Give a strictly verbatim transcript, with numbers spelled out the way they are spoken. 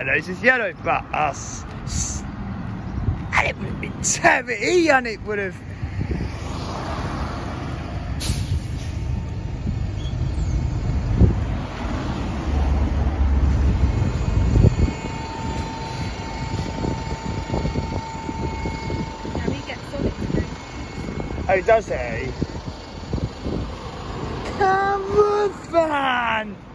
and those is yellow, but us, and it would have been seventy, and it would have. Oh, does he? Come on, fan!